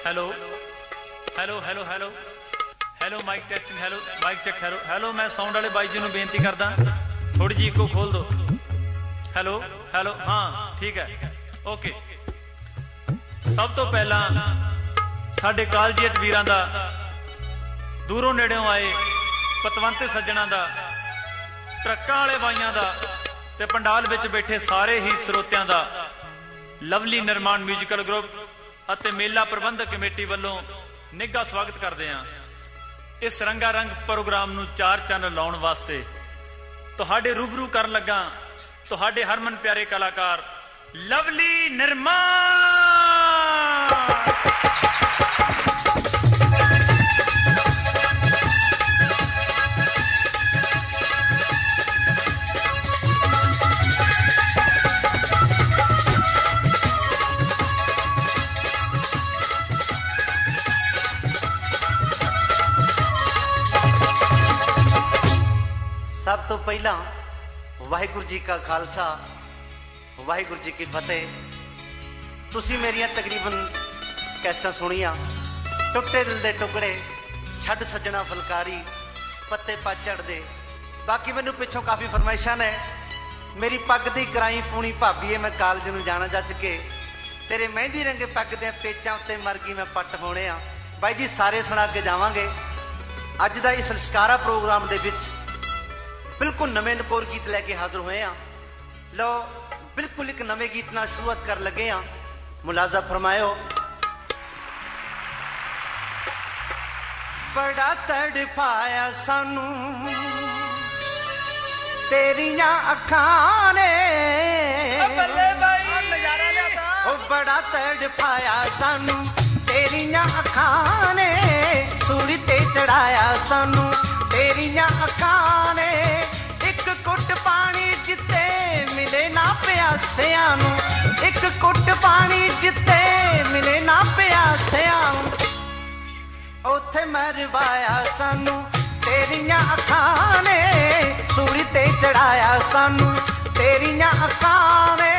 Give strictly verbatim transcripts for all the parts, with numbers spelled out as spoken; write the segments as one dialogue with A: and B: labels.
A: Hello hello hello hello hello mike testing hello mike check hello hello मैं sound वाले बाई जी ਨੂੰ ਬੇਨਤੀ ਕਰਦਾ थोड़ी जी इको खोल दो हेलो हेलो हाँ ठीक है ओके सब तो पहला साडे कालजीएट वीरां दा दूरों नेड़ों आए पतवंते सज्जणा दा ट्रक्कां वाले बाइयां दा ते पंडाल विच बैठे सारे ही ਸਰੋਤਿਆਂ ਦਾ लवली निर्माण म्यूजिकल ग्रुप ਅਤੇ मेला प्रबंधक कमेटी ਵੱਲੋਂ ਨਿੱਘਾ ਸਵਾਗਤ ਕਰਦੇ ਹਾਂ। इस रंगा रंग प्रोग्राम ਨੂੰ चार चन्न ਲਾਉਣ वास्ते ਤੁਹਾਡੇ रूबरू ਕਰਨ ਲੱਗਾ ਤੁਹਾਡੇ हरमन प्यारे कलाकार लवली निर्माण।
B: सब तो पहला वाहिगुरु जी का खालसा वाहिगुरु जी की फतेह। तुसी मेरिया तकरीबन कैस्टां सुनिया टुटे दिल दे टुकड़े छड़ सजना फुलकारी पत्ते पा चढ़दे। बाकी मैनू पिछों काफ़ी फरमाइशां ने मेरी पग दी कराई पूनी भाभी मैं कालज नूं जाना जज के तेरे मेहंदी रंगे पग दे पेचां उत्ते मर गई मैं पट पाउणे आ। बाई जी सारे सुना के जावांगे। अज दा इस लश्कारा प्रोग्राम दे विच बिल्कुल नवे नकोर गीत लैके हाजिर हुए हैं। लो बिल्कुल एक नवे गीत नाल शुरुआत कर लगे हैं। मुलाजा फरमायो। बड़ा तड़पाया सानू तेरियां अखां ने ओ बड़ा तड़पाया सानू तेरियां अखां ने सूली ते चढ़ाया सानू तेरियां अखां ने। एक कुट पानी जिते मिले ना प्यासियां नू एक कुट पानी जिते मिले ना प्यासियां नू उथे मरवाया सानू तेरियां अखां ने सूली ते चढ़ाया सानू तेरियां अखां ने।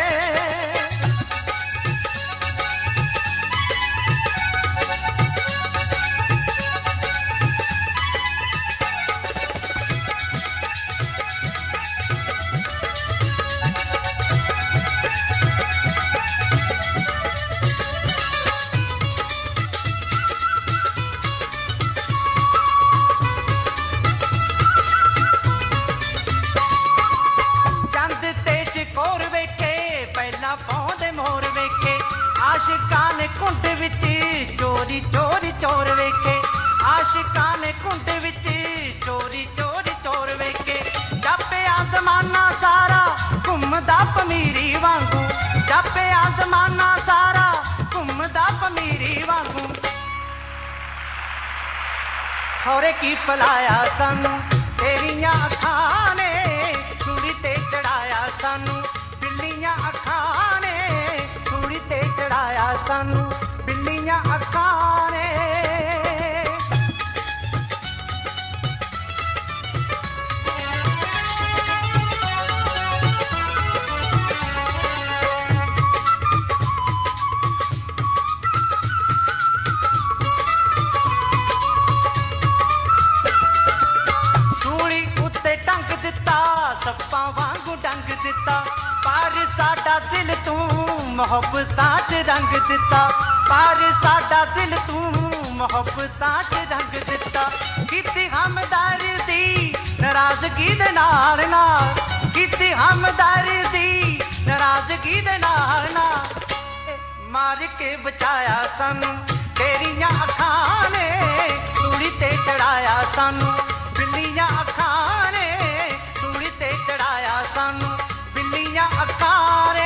B: आशिकां ने कुंड विच चोरी चोरी चोर वेखे आशिकां ने कुंड विच चोरी चोरी चोर वेखे। जापिया जमाना सारा घुमदा पमीरी वांगू जापिया जमाना सारा घुमदा पमीरी वांगू। खौरे की पलाया सानू तेरियां अखां ने चूड़ी ते चढ़ाया सानू बिल्लियां अखां ने चूड़ी ते चढ़ाया सानू बिल्लियां अखां ने। सूली उत्ते टंग दिता सप्पां वांगू डंग दिता पर साडा दिल तू मोहब्बतां च रंग दिता पर साडा दिल तू मोहब्बतां च रंग दिता। कीती हमदर्दी नाराजगी दे नाल नाल कीती हमदर्दी नाराजगी दे नाल नाल मार के बचाया सानू तेरियां अखां ने सूली ते चढ़ाया सानू बिल्लियां अखां ने सूली ते चढ़ाया सानू बिल्लियां अखां ने।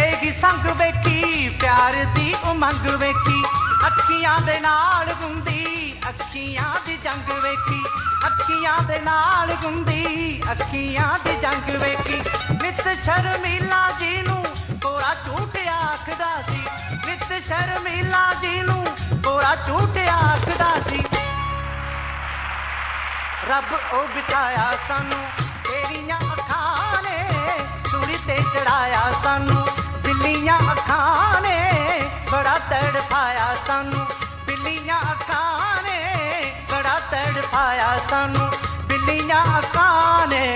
B: संग वेखी प्यार दी उमंग वेखी अखियां दे नाल हुंदी अखियां दी जंग वेखी अखियां दे नाल गुंदी अखियां दी जंग वेखी नित शर्मिला जी नूं कोड़ा झूठ आखदा सी नित शर्मिला जी नूं कोड़ा झूठ आखदा सी रब ओ बिठाया सानू तेरियां अखां ने सूली ते चढ़ाया सानू बिल्लियां अखां ने बड़ा तड़पाया सानू बिल्लियां अखां ने बड़ा तड़पाया सानू बिल्लियां अखां ने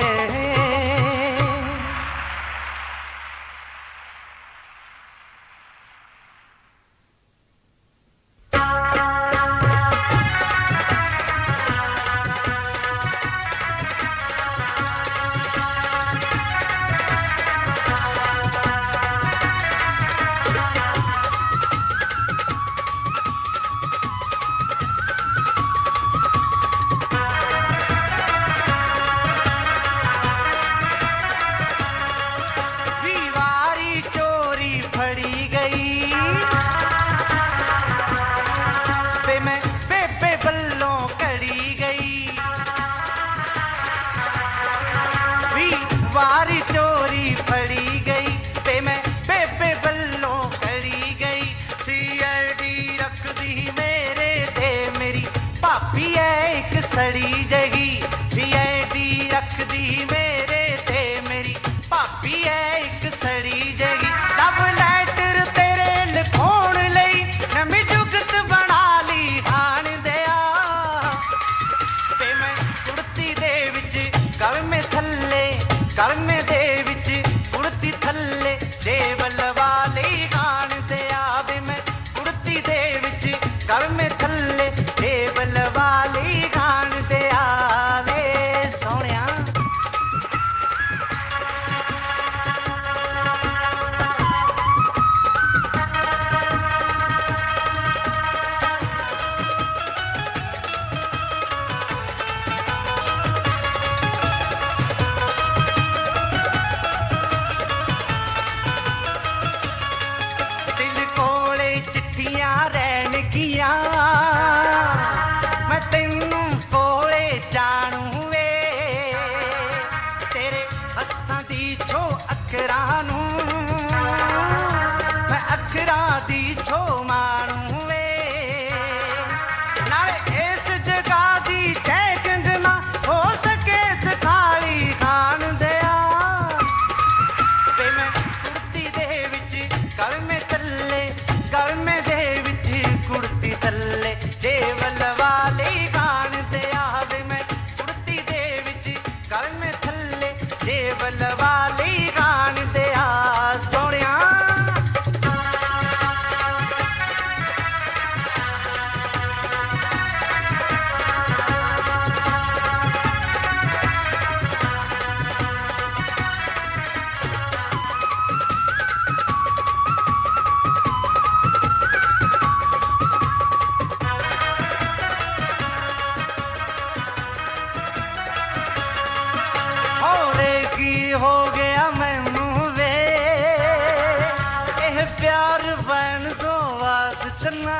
B: वारी चोरी फड़ी गई ते मैं बेबे बल्लों कड़ी गई सीआईडी रख दी मेरे ते मेरी भाभी है एक सड़ी जगी सीआईडी रख दी मेरे ते मेरी भाभी है एक सड़ी जगी लव लैटर तेरे लिखाउण लई नवीं जुगत बना ली हाण दिया ते मैं कुर्ती दे विच गल में थल्ले करमे दे विच कुड़ती थल्ले देवल वाली गान दे आवे मैं कुड़ती दे विच करमे थल्ले देवल वाली गान दे आवे सोहणिया रहन गिया मैं तेनू कोले जानू वे तेरे हत्थां दी छो अखरां नू मैं अखरां दी छो मानू वे नाले इस जगह दी चैकिंग ना हो सके सखाली खान दिया ते मैं कुर्ती दे विच गल में थल्ले गल में कुड़ती थल्ले देवल वाली गान दे आवे मैं कुड़ती दे विच गल में थल्ले देवल वाली गान दे आ सोहणिया हो गया मैनू वे एह प्यार बन दो वाद चना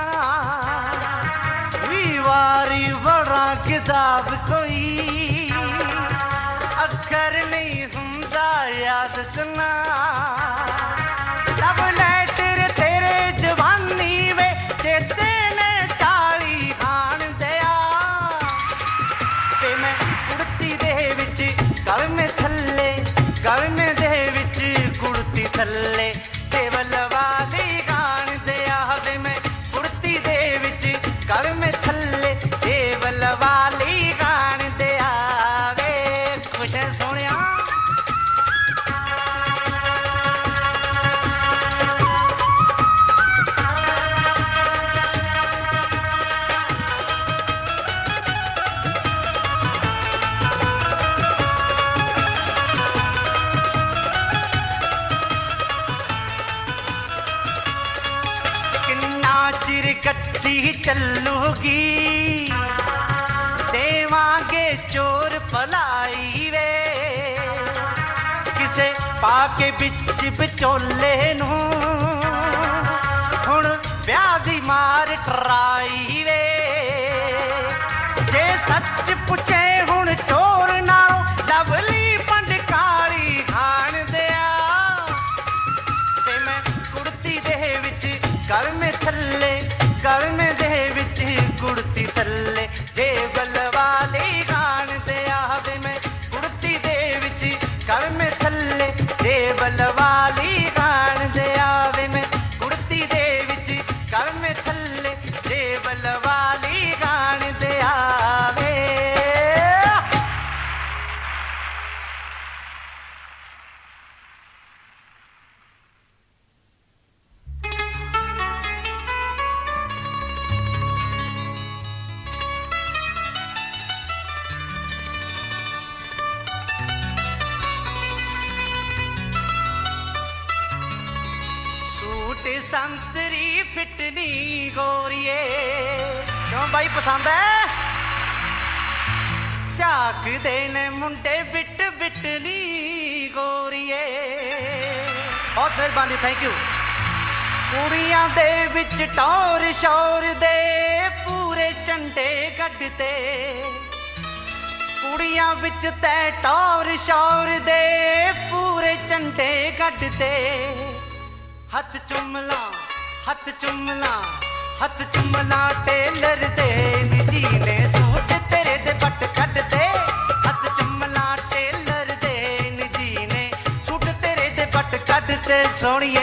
B: वी वारी बड़ा किताब कोई अखर नहीं हुंदा याद चना लव लैटर तेरे जवानी वे चेते ने चाली खान दिया ते मैं कुड़ती दे विच गल में थल्ले गल में दे विच कुड़ती थल्ले देवल वाली गान दे आवे मैं कुड़ती दे विच गल में थल्ले देवल वाली गान दे आवे खुश है सोहणिया चिर गड्डी चलूगी देवांगे चोर भलाई वे किसे पाके बिच विचोले नू हुण ब्याह दी मार टराई वे ਪੁੱਛੇ ਹੁਣ ਚੋਰ ਨਾਲੋਂ ਲਵਲੀ ਪੰਡ ਕਾਲੀ ਖਾਣ ਦਿਆ ਤੇ ਮੈਂ ਕੁੜਤੀ ਦੇ ਵਿੱਚ ਗਰਮੇ ਥੱਲੇ ਗਰਮੇ ਦੇ ਵਿੱਚ ਕੁੜਤੀ ਥੱਲੇ ਜੇਬਲ ਵਾਲੀ ਖਾਣ ਦਿਆ ਵੇ ਮੈਂ ਕੁੜਤੀ ਦੇ ਵਿੱਚ ਗਰਮੇ ਥੱਲੇ ਜੇਬਲ ਵਾਲੀ ਖਾਣ ਦਿਆ ਵੇ ਮੈਂ ਕੁੜਤੀ ਦੇ ਵਿੱਚ ਗਰਮੇ ਥੱਲੇ ਜੇਬਲ ਵਾਲੀ ਖਾਣ ਦਿਆ ਵੇ। संतरी फिटनी गोरिए क्यों भाई पसंद है झाक देने मुंडे बिट बिटनी गोरिए बहुत मेहरबानी थैंक यू कुड़ियां दे विच टौर शौर दे पूरे झंडे कढते कुड़ियां विच तै टौर शौर दे पूरे झंडे कढते हथ चुमला हथ चुमला हथ चुमला टेलर दे निजी ने सूट तेरे दे पट कट दे हथ चुमला टेलर दे निजी ने सूट तेरे दे पट कट दे सोनिए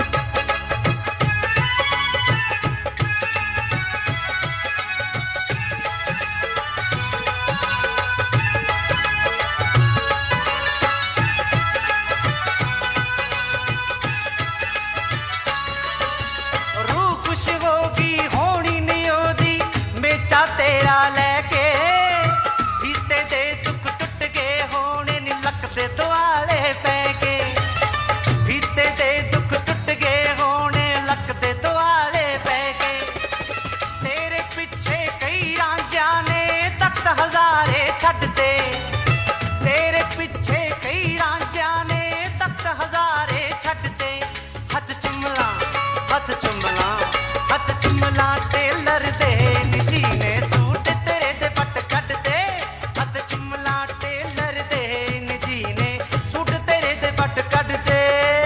B: तेरा लेके बीते दे दुख टुट गए होने नी लकदे दुआले पै के बीते दे दुख टुट गए होने लकदे दुआले पै के तेरे पीछे कई रांझा ने तख्त हजारे छड्डते तेरे पीछे कई रांझा ने तख्त हजारे छड्डते हथ चुमला हथ चुमला हथ चुमला टेलर दे निजी ने सूट तेरे दे पट कट दे हथ चुमला टेलर दे निजी ने सूट तेरे दे पट कट दे।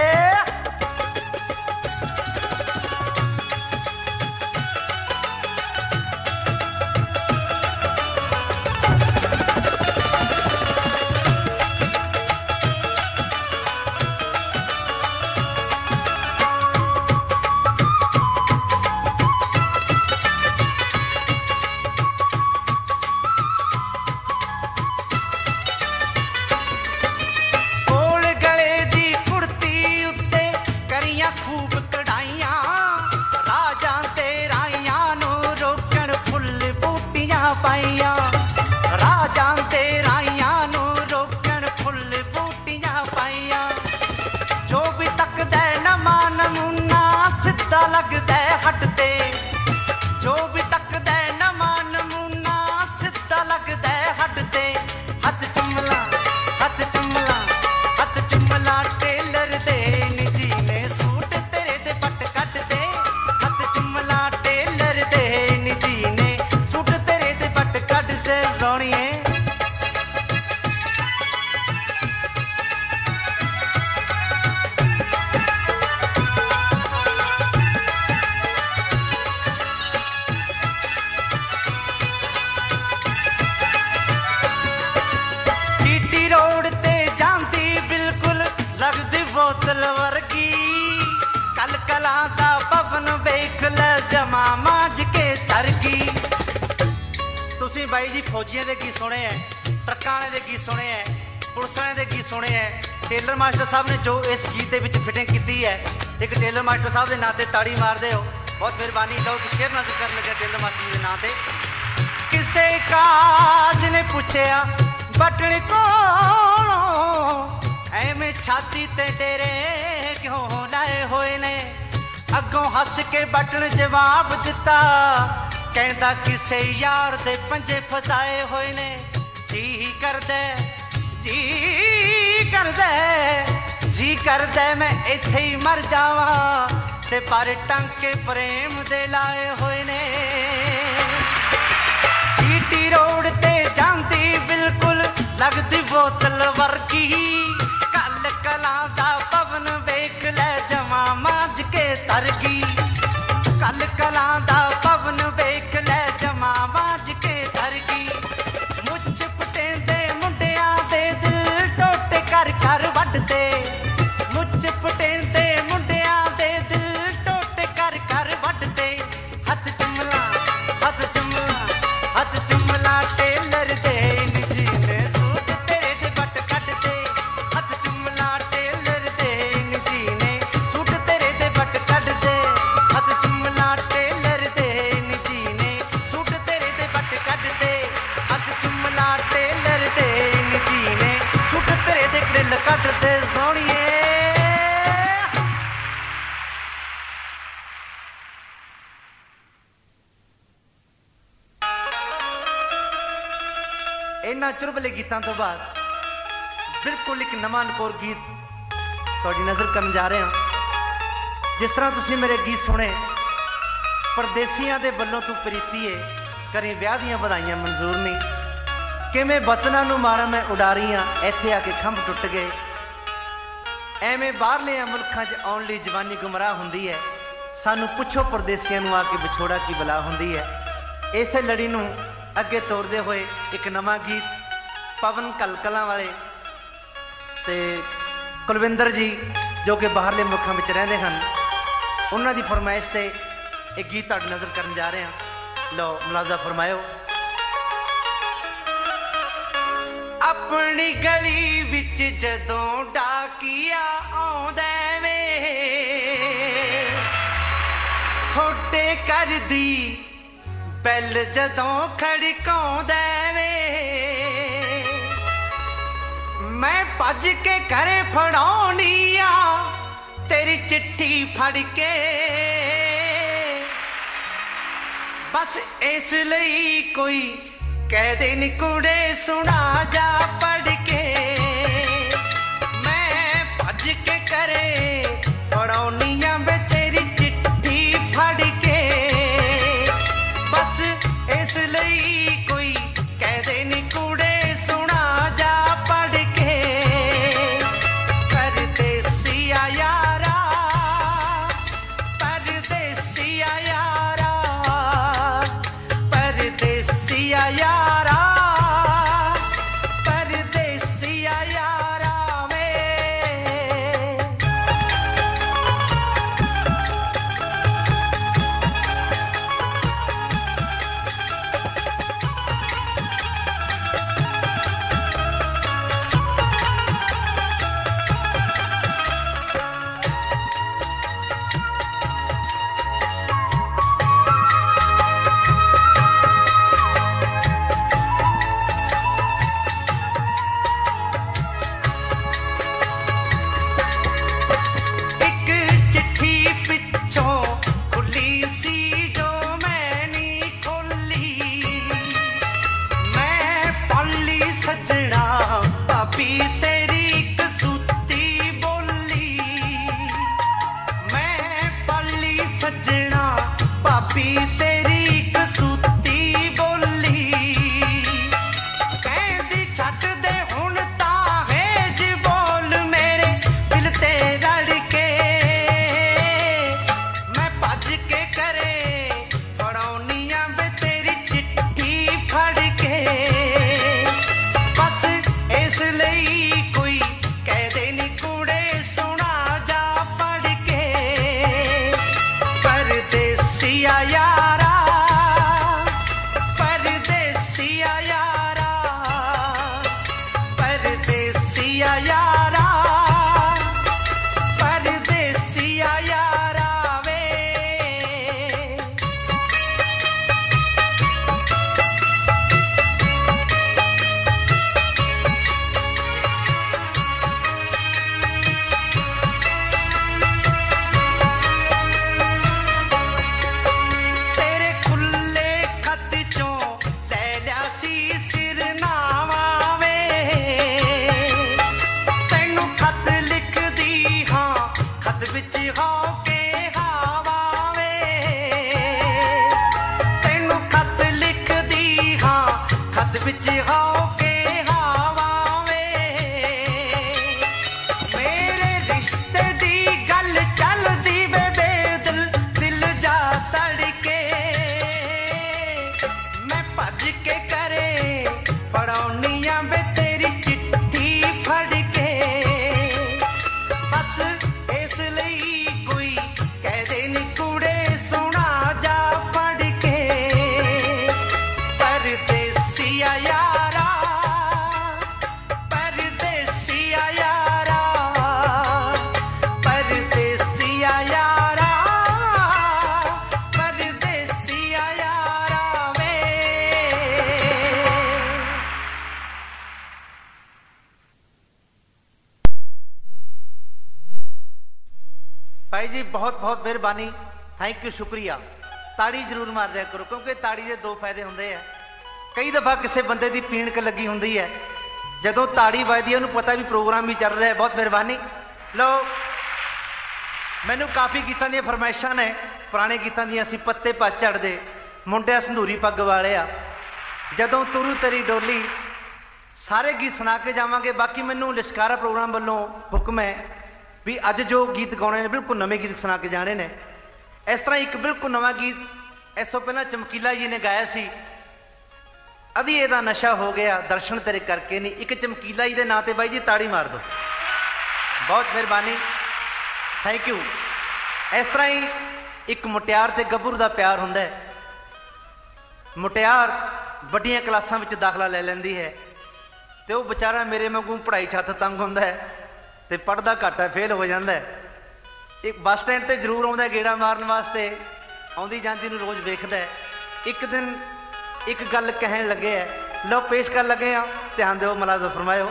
B: खूब कढ़ाइया राजा ते राइया नू रोकण फुल बूटियां पाइया राजा ते राइया नू रोकण फुल बूटियां पाइया जो भी तकदा नवा नमूना सिद्धा लगदा हटते जो भी तकदा नवा नमूना सिद्धा लगदा हटते हथ चुमला हथ चुमला हथ चुमला टेलर दे निजी ने सूट तेरे दे पट कट दे हथ चुमला टेलर दे निजी ने सूट तेरे दे पट कट दे सोनिए टीटी रोड ते जांदी बिल्कुल लगदी बोतल वर्गी कल कला दा पवन वेख ले जमा माज के तरगी तुसी बाई जी फौजियां दे गीत सुने है ट्रक्कां वाले दे गीत सुने है पुलिस वाले दे गीत सुने है टेलर मास्टर साहब ने जो इस गीत दे विच फिटिंग कीती है एक टेलर मास्टर साहब दे नां ते ताड़ी मारदे हो बहुत मेहरबानी लो कि शेयर नजर कर लगे टेलर मास्टर जी दे नां ते किसे काज ने पूछया बटन कोलों एवें छाती ते डेरे क्यों लाए होए ने अगों हस के बटन जवाब दिता कहंदा किसे यार दे पंजे फसाए होए ने जी करदे जी करदे जी करदे मैं इत्थे ही मर जावा ते पर टंके प्रेम दे लाए होए ने टीटी रोड ते जांदी की कल कला दा पवन वेख ले जमा मांज के तरगी कल कला दा पवन वेख ले जमा मांज के तरगी मुछ पटेंदे मुंडिया दे दिल टोटे कर कर वड्डदे मुछ पटेंदे मुंडिया दे दिल टोटे कर कर वड्डदे हथ चुमला हथ चुमला हथ चुमला टेलर दे निजी ने सूट तेरे दे बट कट दे हथ चुमला टेलर दे निजी ने सूट तेरे दे बट कट दे हथ चुमला टेलर दे निजी ने सूट तेरे दे बट कट दे हथ चुमला टेलर दे निजी ने सूट तेरे दे ग्रिल कट दे सोहणीए इन्हां चुरबले गीतां तो बाद बिल्कुल एक नवां नकोर गीत तुहाडी नज़र करन जा रहे हां। जिस तरह तुसीं मेरे गीत सुने परदेसियां दे वल्लों तू प्रीतीए करी विआह दीआं वधाइयां मंजूर नहीं किवें वतनां नूं मारा मैं उडारीआं इत्थे आके खंभ टुट गए एवें बाहरले मुल्कां च आउण लई जवानी गुमराह हुंदी है सानू पुछो परदेसियां नूं आके विछोड़ा की बला हुंदी है। इसे लड़ी नूं अगे तोड़ते हुए एक नवा गीत पवन कलकला वाले ते कुलविंदर जी जो कि बाहरले मुल्कों में रहते हैं उन्हों की फरमाइश से एक गीत तुहाडी नज़र करन जा रहे हैं। लो मुलाजा फरमायो। अपनी गली विच जदों डाकिया आउंदा वे थोड़े कर दी बैल जदों खड़काउंदा वे मैं भज के घरे फड़ाउणी आ तेरी चिट्ठी फड़ के बस इस लई कोई कह दे नी कुड़े सुना जा पढ़ के मैं भज के घरे फड़ाउणी आ वे तेरी चिट्ठी फड़ के बस इस लई कोई कह दे नी कूड़े सुना जा पढ़ के परदेसिया यारा परदेसिया यारा परदेसिया यारा परदेसिया यारा वे विच हो के हवा वे भाई जी बहुत बहुत मेहरबानी, थैंक यू, शुक्रिया। ताड़ी जरूर मार दिया करो, क्योंकि ताड़ी के दो फायदे होंगे है। कई दफा किसी बंदे की पीणक लगी होंगी है, जदों ताड़ी वजदी उन्होंने पता भी प्रोग्राम भी चल रहा है। बहुत मेहरबानी। लो, मैनू काफ़ी गीतों दी फरमाइशां ने, पुराने गीतों दी। असीं पत्ते पा चढ़दे, मुंडिया संधूरी पग वाले आ, जदों तुरू तेरी डोली, सारे गीत सुना के जावांगे। बाकी मैनू लिशकारा प्रोग्राम वालों हुक्म है भी अज जो गीत गाने ने बिल्कुल नवे गीत सुना के जाने ने। इस तरह एक बिल्कुल नवा गीत इस तो पहला चमकीला जी ने गाया सी, अधी दा नशा हो गया दर्शन तेरे करके नहीं। एक चमकीला जी के नाम से बाई जी ताड़ी मार दो, बहुत मेहरबानी, थैंक यू। इस तरह ही एक मुटियार ते गब्बरू का प्यार होंदा है। मुटियार वड्डियां क्लासां विच दाखला ले लैंदी है, तो वह बेचारा मेरे वांगू पढ़ाई छत तंग होंदा है, तो पढ़दा घट है, फेल हो जाता है। एक बस स्टैंड ते जरूर आउंदा गेड़ा मारन वास्ते, आउंदी जांदी नूं रोज़ वेखदा है। एक दिन एक गल कहन लगे है, लो पेश कर लगे हाँ, ध्यान दो, मुलाज़ा फरमायो।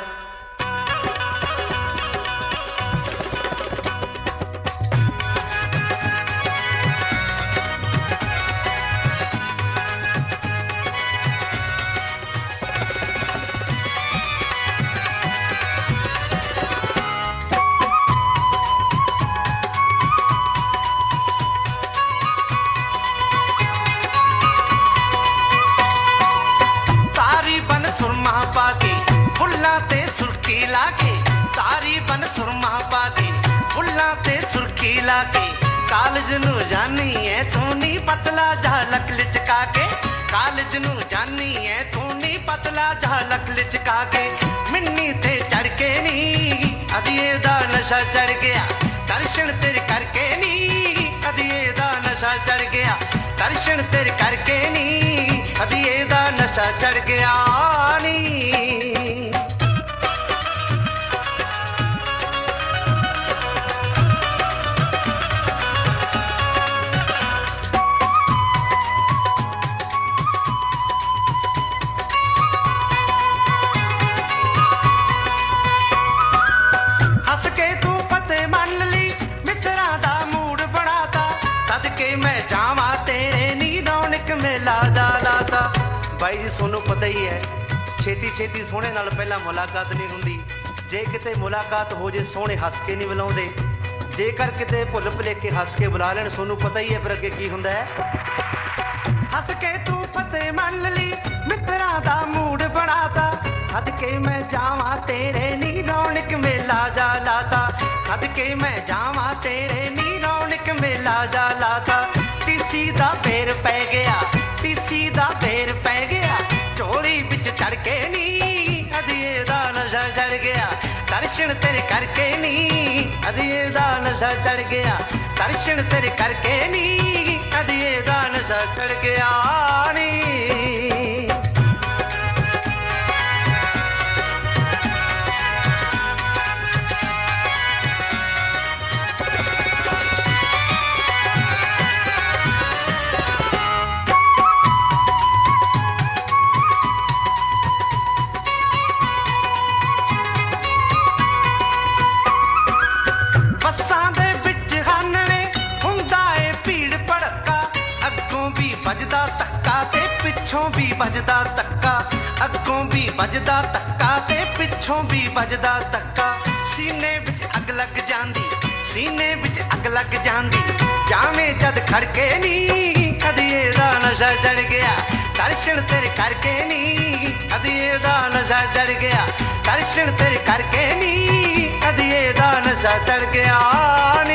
B: कालज नू जानी है तू नी पतला झालक लिचका के, कालज नू जानी है तू नी पतला झालक लिचका के। मिन्नी ते चढ़ के नी अदिए दा नशा चढ़ गया, दर्शन तेरे करके नी अदिए दा नशा चढ़ गया, दर्शन तेरे करके नी अदिए दा नशा चढ़ गया नी। भाई जी सोनू पता ही है, छेती छेती सोहणे नाल पहला मुलाकात नहीं हुंदी। जे किते मुलाकात हो जे सोहणे हस के नहीं बुलाउंदे, जेकर किते भुल भुलेखे हस के बुला लैण, सोनू पता ही है फिर अगे की हुंदा है। हस के तू फतेह मान ली मित्रा दा मूड बनाता, सदके मैं जावां तेरे नी रौनक मेला जा लाता, सदके मैं जावां तेरे नी रौनक मेला जा लाता। टीसी दा फेर पै गया, टीसी दा फेर पै गया, चोरी बिच चढ़ के नी अदिए दा नशा चढ़ गया, दर्शन तेरे करके नी अदिए दा नशा चढ़ गया, दर्शन तेरे करके नी अदिए दा नशा चढ़ गया नी। बजदा धक्का ते पिछों भी बजदा धक्का, अगों भी बजदा धक्का ते पिछों भी बजदा धक्का। सीने विच अग लग जांदी, सीने विच अग लग जांदी, जावें जद खड़के नी अदिए दा नशा चढ़ गया, दर्शन तेरे करके नी अदिए दा नशा चढ़ गया, दर्शन तेरे करके नी अदिए दा नशा चढ़ गया नी।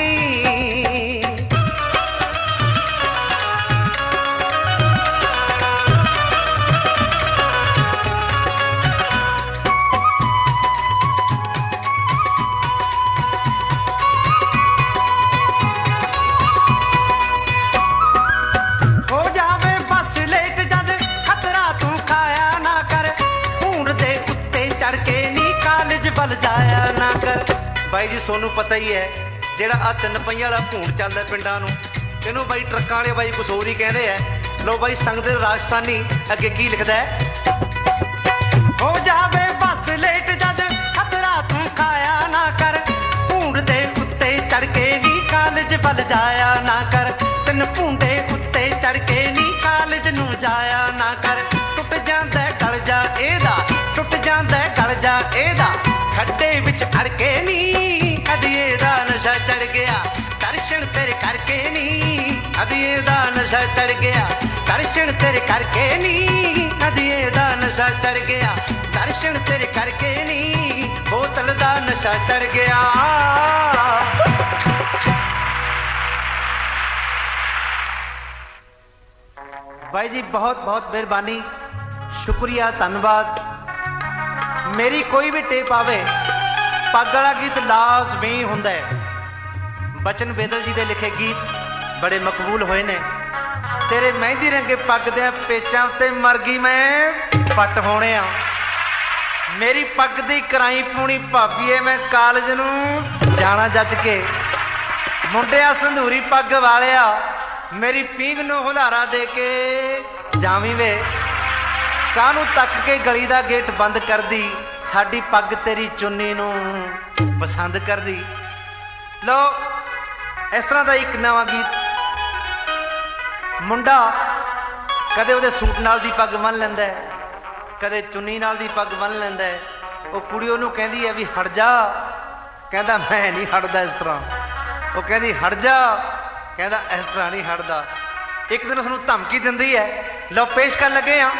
B: भाई जी सोनू पता ही है, जेड़ा आ तीन पहिया वाला भूण चलदा पिंडां नूं, इहनूं बाई ट्रक्कां वाले बाई कुछ होर ही कहंदे है। लो बाई संग दे राजस्थानी अगे की लिखदा है, हो जावे बस लेट जद खतरा तू खाया ना कर, भूण दे उत्ते चढ़ के नी कालज ਵੱਲ ਜਾਇਆ ਨਾ ਕਰ, ਤਿੰਨ ਭੁੰਡੇ ਉੱਤੇ ਚੜ ਕੇ ਨੀ ਕਾਲਜ ਨੂੰ ਜਾਇਆ ਨਾ ਕਰ। ਟੁੱਟ ਜਾਂਦਾ ਕਲਜਾ ਇਹਦਾ, ਟੁੱਟ ਜਾਂਦਾ ਕਲਜਾ ਇਹਦਾ, ਖੱਡੇ ਵਿੱਚ ਅੜ ਕੇ ਨੀ ਅਧੀਏ ਦਾ ਨਸ਼ਾ ਚੜ ਗਿਆ। ਦਰਸ਼ਨ ਤੇਰੇ ਕਰਕੇ ਨੀ ਅਧੀਏ ਦਾ ਨਸ਼ਾ ਚੜ ਗਿਆ, ਦਰਸ਼ਨ ਤੇਰੇ ਕਰਕੇ ਨੀ ਅਧੀਏ ਦਾ ਨਸ਼ਾ ਚੜ ਗਿਆ, ਦਰਸ਼ਨ ਤੇਰੇ ਕਰਕੇ ਨੀ ਬੋਤਲ ਦਾ ਨਸ਼ਾ ਚੜ ਗਿਆ। भाई जी बहुत बहुत मेहरबानी, शुक्रिया, धन्यवाद। मेरी कोई भी टेप आवे, पग वाला गीत लाजमी हुंदा है। बचन बेदल जी दे लिखे गीत बड़े मकबूल होए ने। तेरे मेहंदी रंगे पग दे पेचां ते मर गई मैं पट होने आ। मेरी पग दी कराई पूनी भाभीए, मैं कालज नूं जाना जज के। मुंडिया संधूरी पग वालिया, मेरी पींग नूं हुलारा दे के जावी वे। कानू तक के गली दा गेट बंद कर दी, साडी पग तेरी चुन्नी नूं पसंद कर दी। लो इस तरह का एक नवा गीत। मुंडा कदे उहदे सूट नाल दी पग बन लैंदा है, कदे चुन्नी नाल दी पग बन लैंदा है। वो कुड़ी उहनूं कहंदी है भी हट जा, कहंदा मैं नहीं हटदा इस तरह। वो कहंदी हट जा, कहता इस तरह नहीं हटदा। एक दिन उसनूं धमकी दिंदी है। लो पेश कर लगे हाँ।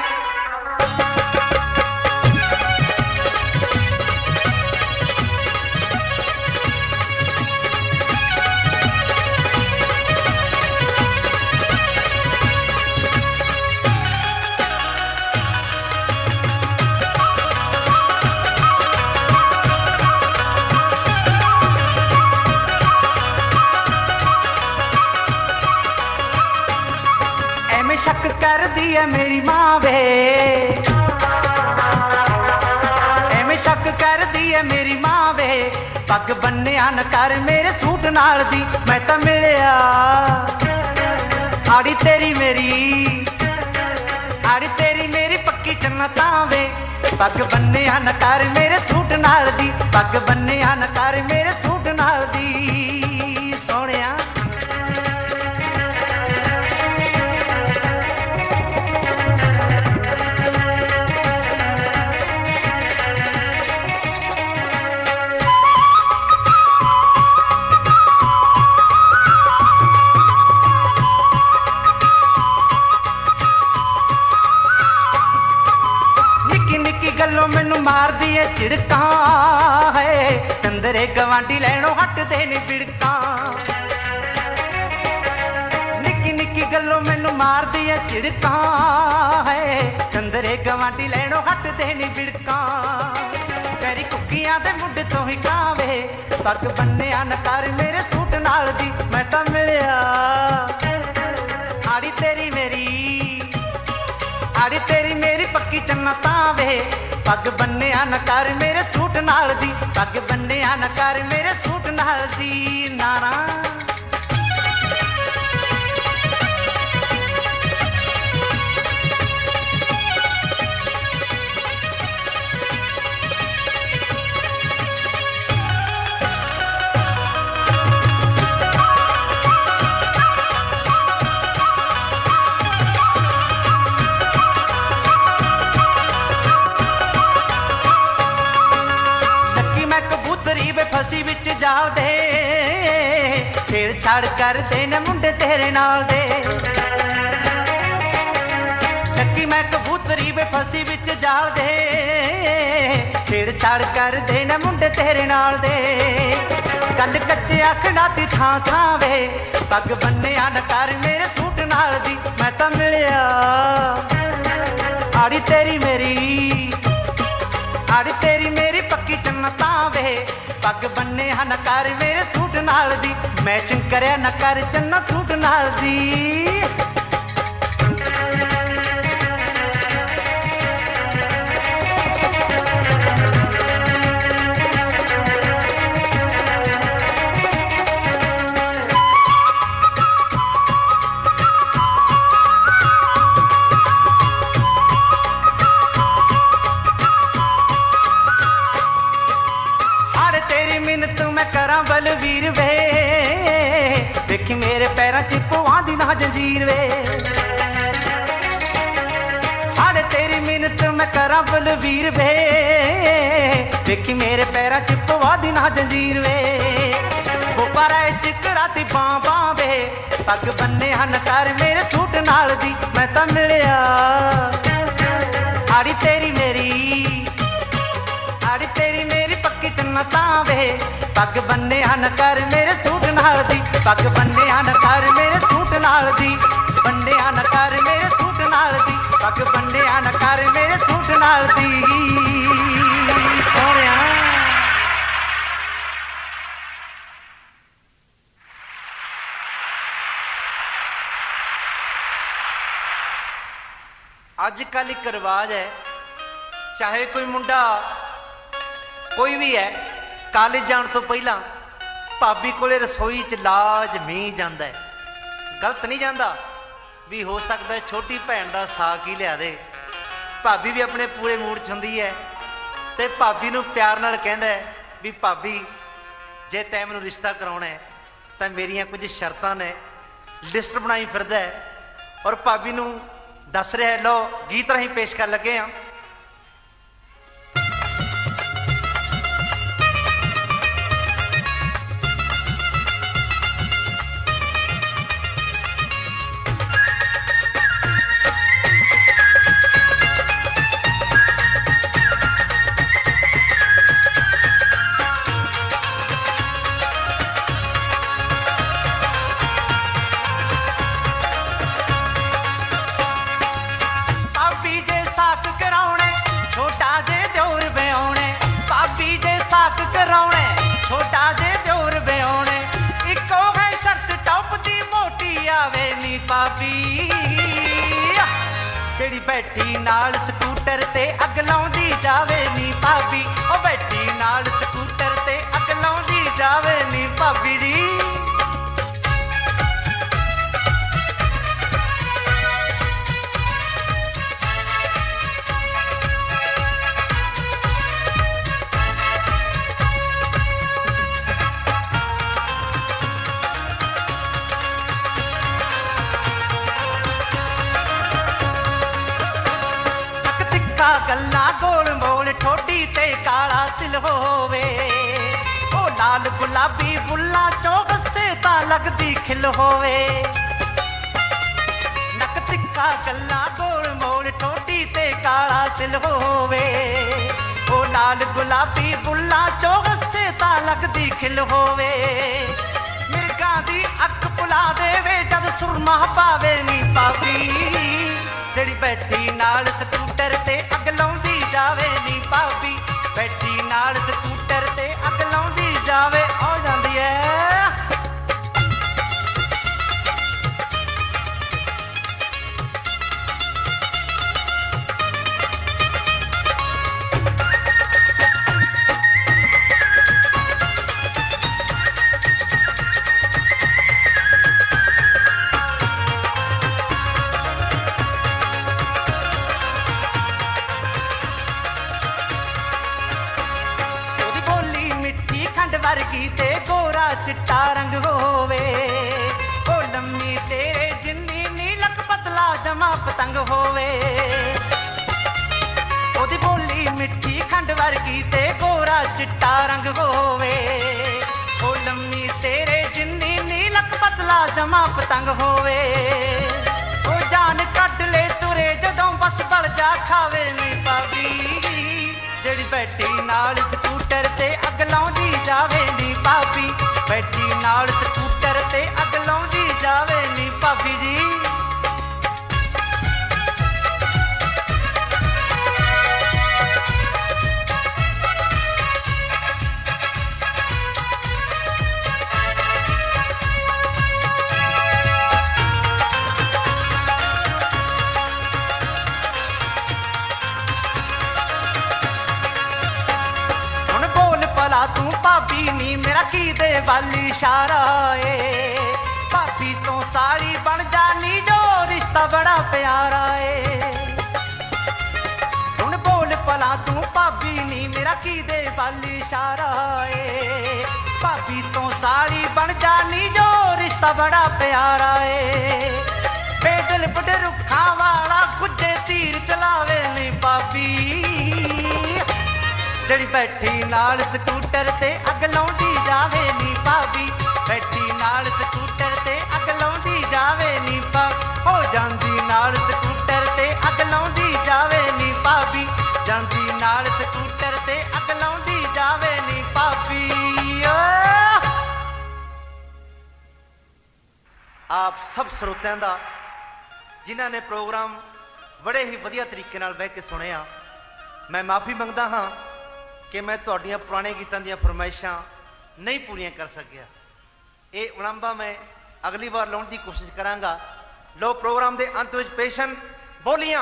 B: शक कर दी है मेरी माँ वे, एवें शक कर दी है मेरी माँ वे। पग बन्निया न कर मेरे सूट नाल दी, मैं तो मिलिया आड़ी तेरी मेरी, आड़ी तेरी मेरी पक्की जन्नतां वे। पग बन्निया न कर मेरे सूट नाल दी, पग बन्निया न कर मेरे सूट नाल दी। सोहणिया गलों मैनू मार दिए झिड़का है, चंदरे गवांडी लैनों हटदे ने बिड़का। निक्की निक्की गलों मैनू मार दिए झिड़का है, चंदरे गवांडी लैनों हटदे ने बिड़का। तेरी कुक्कियां दे मुंड तो ही कावे, पग बन्निया न कर मेरे सूट नाल दी, मैं तो मिलिया आड़ी तेरी मेरी, आड़ी तेरी मेरी पक्की जन्नतां वे। पग बन्निया न कर मेरे सूट नाल दी, पग बन्निया न कर मेरे सूट नाल दी। नारा फसी विच जाओ दे, छेड़छाड़ कर दे न मुंडे तेरे नाल दे। लकी मैं कबूतरी वे फसी विच जाओ दे, छेड़छाड़ कर दे न मुंडे तेरे नाल दे। गल कच्चे आखना दी थां थां वे, पग बन्निया न कर मेरे सूट नाल दी, मैं तो मिलिया आड़ी तेरी मेरी, आड़ी तेरी मेरी पक्की जन्नतां वे। पग बन्निया न कर मेरे सूट नाल दी, मैचिंग करया न कर चन्ना सूट नाल दी। ਵੇਖੀ ਮੇਰੇ ਪੈਰਾਂ 'ਚ ਪਵਾਂ ਦੀ ਨਾ ਜੰਜੀਰ ਵੇ ਆੜੇ ਤੇਰੀ ਮਿਹਨਤ ਮੈਂ ਕਰਾਂ ਬਲਵੀਰ ਵੇ ਵੇਖੀ ਮੇਰੇ ਪੈਰਾਂ 'ਚ ਪਵਾਂ ਦੀ ਨਾ ਜੰਜੀਰ ਵੇ ਗੁਬਾਰੇ ਚਿਕਰਾ ਤੇ ਬਾਂ ਬਾਂ ਵੇ ਪੱਗ ਬੰਨੇ ਹਨ ਕਰ ਮੇਰੇ ਸੂਟ ਨਾਲ ਦੀ ਮੈਂ ਤਾਂ ਮਿਲਿਆ ਆੜੀ ਤੇਰੀ ਮੇਰੀ ਆੜੀ ਤੇਰੀ ਮੇਰੀ ਪੱਕੀ ਜੰਨਤਾਂ ਵੇ ਪੱਗ ਬੰਨੇ ਹਨ ਕਰ ਮੇਰੇ ਸੂਟ ਨਾਲ ਦੀ ਪੱਗ ਬੰਨੇ ਹਨ ਕਰ ਮੇਰੇ ਸੂਟ ਨਾਲ ਦੀ ਬੰਨੇ ਹਨ ਕਰ ਮੇਰੇ ਸੂਟ ਨਾਲ ਦੀ ਪੱਗ ਬੰਨੇ ਹਨ ਕਰ ਮੇਰੇ ਸੂਟ ਨਾਲ ਦੀ ਸੋਹਣਿਆ ਅੱਜ ਕੱਲ ਇੱਕ ਰਿਵਾਜ ਹੈ ਚਾਹੇ ਕੋਈ ਮੁੰਡਾ ਕੋਈ ਵੀ ਹੈ ਕਾਲਜ ਜਾਣ ਤੋਂ ਪਹਿਲਾਂ ਭਾਬੀ ਕੋਲੇ ਰਸੋਈ 'ਚ ਲਾਜ਼ਮੀ ਜਾਂਦਾ ਹੈ ਗਲਤ ਨਹੀਂ ਜਾਂਦਾ ਵੀ ਹੋ ਸਕਦਾ ਛੋਟੀ ਭੈਣ ਦਾ ਸਾਕ ਹੀ ਲਿਆ ਦੇ ਭਾਬੀ ਵੀ ਆਪਣੇ ਪੂਰੇ ਮੂਡ 'ਚ ਹੁੰਦੀ ਹੈ ਤੇ ਭਾਬੀ ਨੂੰ ਪਿਆਰ ਨਾਲ ਕਹਿੰਦਾ ਹੈ ਵੀ ਭਾਬੀ ਜੇ ਤੈਂ ਮੈਨੂੰ ਰਿਸ਼ਤਾ ਕਰਾਉਣਾ ਹੈ ਤਾਂ ਮੇਰੀਆਂ ਕੁਝ ਸ਼ਰਤਾਂ ਨੇ ਲਿਸਟ ਬਣਾਈ ਫਿਰਦਾ ਹੈ ਔਰ ਭਾਬੀ ਨੂੰ ਦੱਸ ਰਿਹਾ ਲੋ ਗੀਤ ਰਾਹੀਂ ਪੇਸ਼ ਕਰਨ ਲੱਗੇ ਆ ਛੋਟਾ ਜੇ ਦਿਓਰ ਵਿਆਉਣੇ ਇੱਕੋ ਹੈ ਸ਼ਰਤ ਟੌਪ ਦੀ ਮੋਟੀ ਆਵੇ ਨੀ ਭਾਬੀ ਜਿਹੜੀ ਬੈਠੀ ਨਾਲ ਸਕੂਟਰ ਤੇ ਅੱਗ ਲਾਉਂਦੀ ਜਾਵੇ ਨੀ ਭਾਬੀ ਉਹ ਬੈਠੀ ਨਾਲ ਸਕੂਟਰ ਤੇ ਅੱਗ ਲਾਉਂਦੀ ਜਾਵੇ ਨੀ ਭਾਬੀ ਜੀ ਗੱਲਾਂ ਗੋਲ ਮੋਲ ਠੋਡੀ ਤੇ ਕਾਲਾ ਤਿਲ ਹੋਵੇ ਉਹ ਲਾਲ ਗੁਲਾਬੀ ਫੁੱਲਾਂ ਚੋਂ ਵਸੇ ਤਾਂ ਲੱਗਦੀ ਖਿਲ ਹੋਵੇ ਨੱਕ ਤਿੱਖਾ ਗੱਲਾਂ ਗੋਲ ਮੋਲ ਠੋਡੀ ਤੇ ਕਾਲਾ ਤਿਲ ਹੋਵੇ ਉਹ ਲਾਲ ਗੁਲਾਬੀ ਫੁੱਲਾਂ ਚੋਂ ਵਸੇ ਤਾਂ ਲੱਗਦੀ ਖਿਲ ਹੋਵੇ ਮਿਰਗਾਂ ਦੀ ਅੱਖ ਪੁਲਾ ਦੇਵੇ ਜਦ ਸੁਰਮਾ ਪਾਵੇ ਨੀ ਭਾਬੀ ਜਿਹੜੀ ਬੈਠੀ ਨਾਲ ਸਕੂਟਰ ਤੇ ਅੱਗ ਲਾਉਂਦੀ ਜਾਵੇ ਨੀ ਭਾਬੀ ਬੈਠੀ ਨਾਲ ਸਕੂਟਰ ਤੇ ਅੱਗ ਲਾਉਂਦੀ ਜਾਵੇ ਆ ਜਾਂਦੀ ਐ ਵਰਗੀ ਤੇ ਗੋਰਾ ਚਿੱਟਾ ਰੰਗ ਹੋਵੇ ਉਹ ਲੰਮੀ ਤੇਰੇ ਜਿੰਨੀ ਨੀਲਕ ਪਤਲਾ ਜਮਾ ਪਤੰਗ ਹੋਵੇ ਉਹਦੀ ਬੋਲੀ ਮਿੱਠੀ ਖੰਡ ਵਰਗੀ ਤੇ ਗੋਰਾ ਚਿੱਟਾ ਰੰਗ ਹੋਵੇ ਉਹ ਲੰਮੀ ਤੇਰੇ ਜਿੰਨੀ ਨੀਲਕ ਪਤਲਾ ਜਮਾ ਪਤੰਗ ਹੋਵੇ ਉਹ ਜਾਨ ਕੱਢ ਲੈ ਤੁਰੇ ਜਦੋਂ ਬਸ ਬਲ ਜਾ ਖਾਵੇ ਨੀ ਭਾਬੀ ਜਿਹੜੀ ਬੈਠੀ ਨਾਲ ਸਕੂਟਰ ਤੇ ਅੱਗ ਲਾਉਂਦੀ ਜਾਵੇ ਨੀ ਭਾਬੀ ਬੈਠੀ ਨਾਲ ਸਕੂਟਰ ਤੇ ਅੱਗ ਲਾਉਂਦੀ ਜਾਵੇ ਨੀ ਭਾਬੀ ਜੀ ਤੂੰ ਭਾਬੀ ਨੀ ਮੇਰਾ ਕੀ ਦੇ ਵੱਲ ਇਸ਼ਾਰਾ ਏ ਭਾਬੀ ਤੋਂ ਸਾਲੀ ਬਣ ਜਾਨੀ ਜੋ ਰਿਸ਼ਤਾ ਬੜਾ ਪਿਆਰਾ ਏ ਹੁਣ ਬੋਲ ਭਲਾ ਤੂੰ ਭਾਬੀ ਨੀ ਮੇਰਾ ਕੀ ਦੇ ਵੱਲ ਇਸ਼ਾਰਾ ਏ ਭਾਬੀ ਤੋਂ ਸਾਲੀ ਬਣ ਜਾਨੀ ਜੋ तोता बड़ा प्यारा ए बेदल बड़े रुखा वाला गुज्जे तीर चलावे नी भाभी जड़ी बैठी नाल स्कूटर ते अग लाउंदी जावे नी भाभी बैठी नाल स्कूटर ते अग लाउंदी जावे नी भाभी हो जांदी नाल स्कूटर ते अग लाउंदी जावे नी भाभी जांदी नाल स्कूटर ते अग लाउंदी जावे नी भाभी। आप सब श्रोतिਆਂ ਦਾ जिन्हां ने प्रोग्राम बड़े ही वधिया तरीके नाल बैठ के सुनिया मैं माफी मंगदा हाँ कि मैं तुहाडियां पुराने गीतां दीयां फरमाइशां नहीं पूरीआं कर सकिया। ये उलंबा मैं अगली बार लाउण दी कोशिश करांगा। लो प्रोग्राम दे अंत विच पेशन बोलियां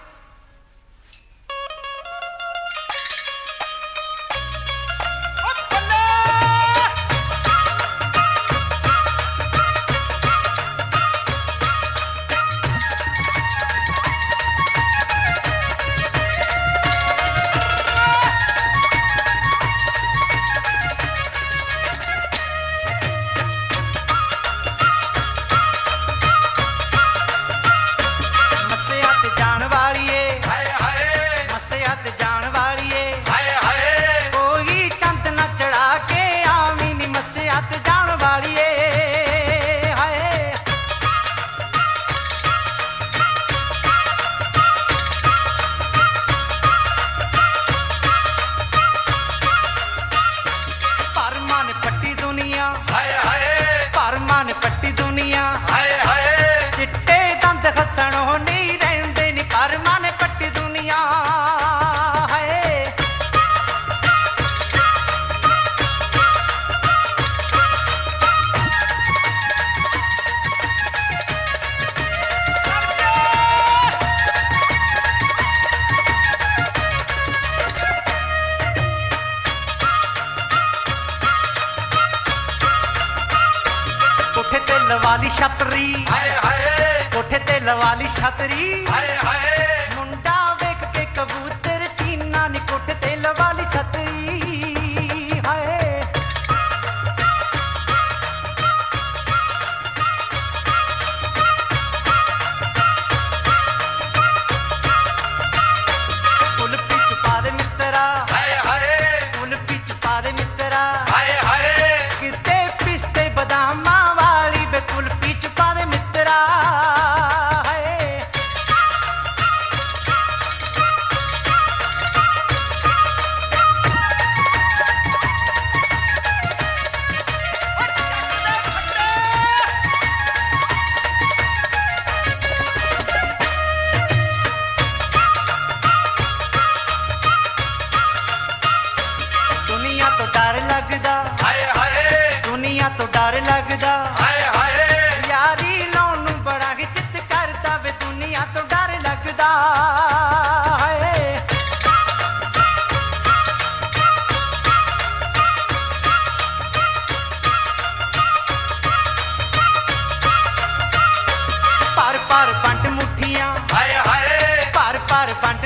B: लवाली छतरी कोठे ते लवाली छतरी मुंडा वेख के कबूतर चीना नी कोठे ते लवाली छतरी हाय कुल्फी छुपा दे मित्रा कुल्फी छुपा दे मित्रा किते पिस्ते बदामा कुल्फी छुपा दे मित्रा दुनिया तो डर लगदा दुनिया तो डर लगदा यारी लाउण बड़ा ही चित करदा वे दुनिया तो डर लगदा पर पर पंड मुठियां पर पर पंड